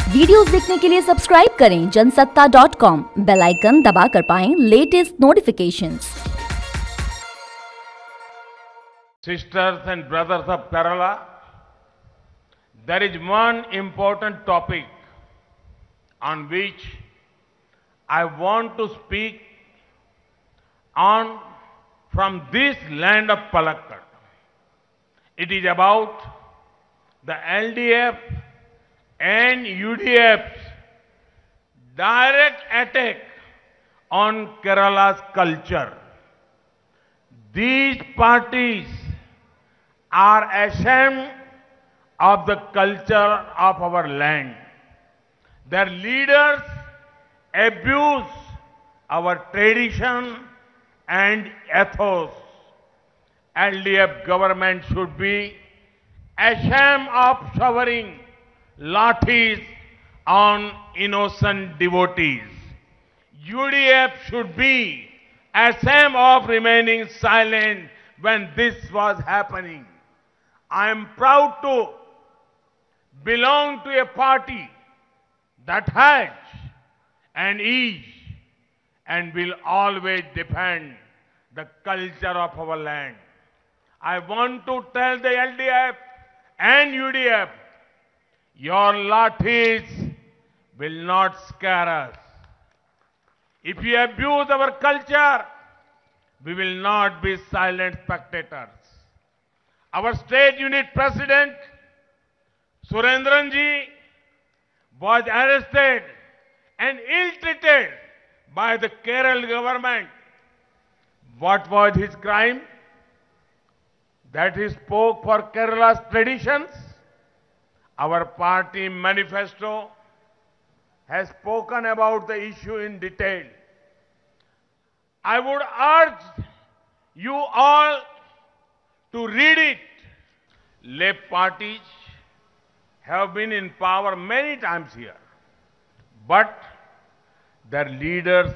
Videos देखने के लिए सब्सक्राइब करें जनसत्ता.com, बेल आइकन दबाकर पाएं latest notifications. Sisters and brothers of Kerala, there is one important topic on which I want to speak on from this land of Palakkad. It is about the LDF and UDF's direct attack on Kerala's culture. These parties are ashamed of the culture of our land. Their leaders abuse our tradition and ethos. LDF government should be ashamed of showering lathis on innocent devotees. UDF should be ashamed of remaining silent when this was happening. I am proud to belong to a party that has and is and will always defend the culture of our land. I want to tell the LDF and UDF, your lathis will not scare us. If you abuse our culture, we will not be silent spectators. Our state unit president, Surendran ji, was arrested and ill-treated by the Kerala government. What was his crime? That he spoke for Kerala's traditions. Our party manifesto has spoken about the issue in detail. I would urge you all to read it. Left parties have been in power many times here, but their leaders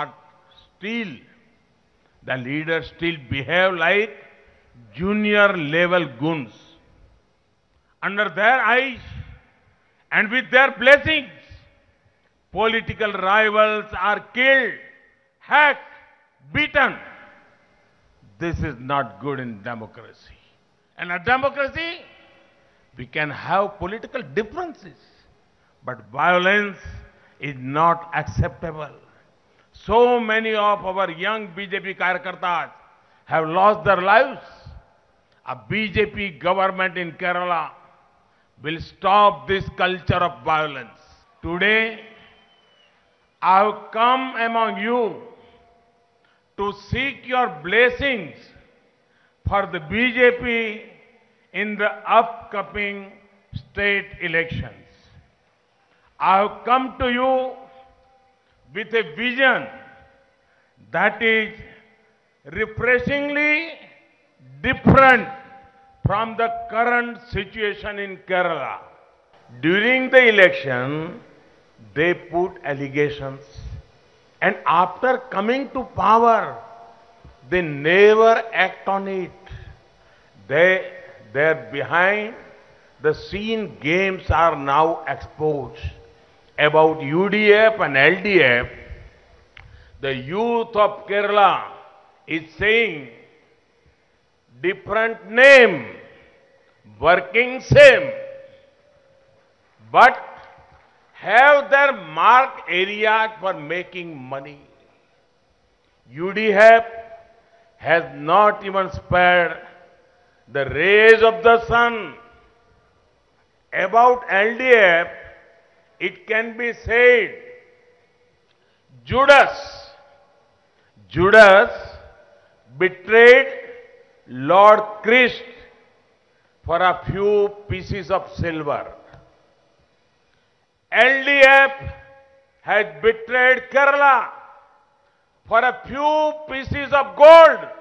still behave like junior level goons. Under their eyes and with their blessings, political rivals are killed, hacked, beaten. This is not good in democracy. And in democracy, we can have political differences, but violence is not acceptable. So many of our young BJP Karyakartas have lost their lives. A BJP government in Kerala will stop this culture of violence. Today, I have come among you to seek your blessings for the BJP in the upcoming state elections. I have come to you with a vision that is refreshingly different from the current situation in Kerala. During the election, they put allegations, and after coming to power, they never act on it. Their behind the scene games are now exposed. About UDF and LDF, the youth of Kerala is saying different name, working same, but have their marked areas for making money. UDF has not even spared the rays of the sun. About LDF, it can be said, Judas betrayed Lord Christ for a few pieces of silver. LDF has betrayed Kerala for a few pieces of gold.